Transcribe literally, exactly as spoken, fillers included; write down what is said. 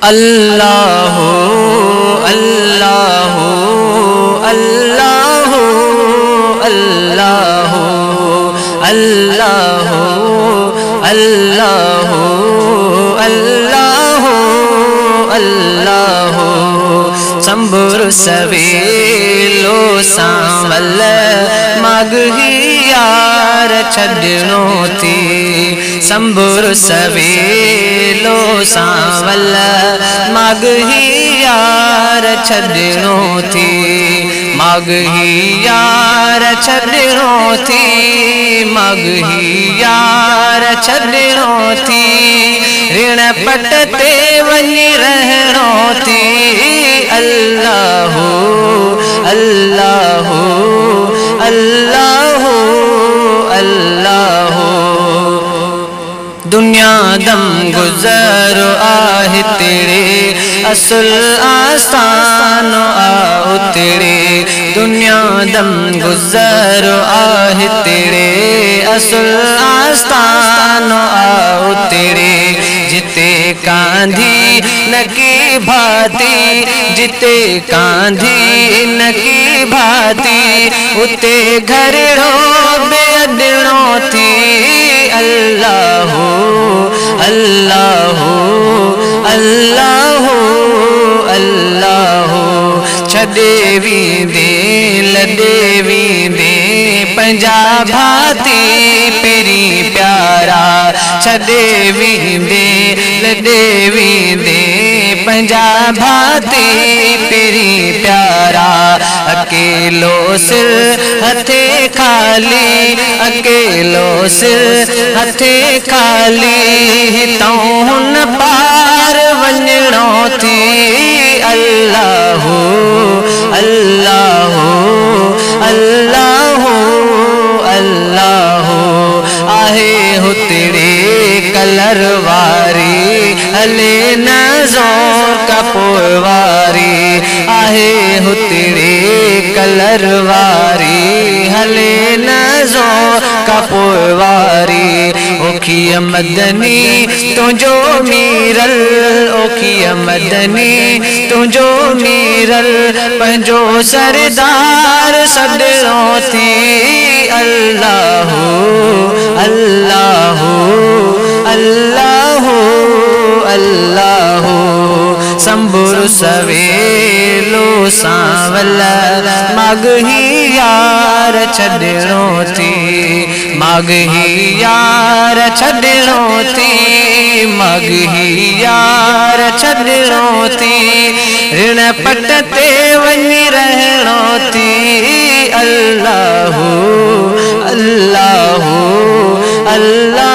अल्लाह अल्लाह अल्लाह अल्लाह अल्लाह अल्लाह अल्लाह अल्लाह संबुर सवेलो सांवल मागही यार छड़नो थी संबुर सवेलो सांवल मागही यार छड़नो थी मागही यार छड़नो थी मागही यार छड़नो थी ऋण पट ते वनी रहनो थी अल्लाह अल्लाह अल्लाह अल्लाह दुनिया दम गुजर आहे तेरे असुल आसान आ तेरे दुनिया दम गुजर आहे तेरे असुल आसान आ तेरे जिते कांधी नकी भाती जिते कांधी नकी भाती उते घरड़ो बेअदणो थी अल्लाह अल्लाह अल्लाह अल्लाह छदे वींदे लदे वींदे पंजा भाती पेरी प्यारा छदे वींदे लदे वींदे पंजा भाती पेरी प्यारा अकेलो सिर हथे खाली अकेलो सिर हथे खाली तो हुन पार वञणो थी अल्लाह अल्लाह अल्लाह अल्लाह आहे हो तेरे कलर वारी हले न ज़ोर कपोवारी आहे हो तेरे कलर वारी हले न ज़ोर कपोवारी ओखिय मदनी तुझो मीरल ओखिय मदनी तुझो मीरल पंजो सरदार सदरो थी अल्लाह अल्लाह अल्लाह अल्लाह संबुर सवेलो सांवल मागही यार छड़नो थी मागही यार छड़नो थी मागही यार छड़नो थी ऋण पट ते वनी रहनो थी अल्लाह अल्लाह अल्लाह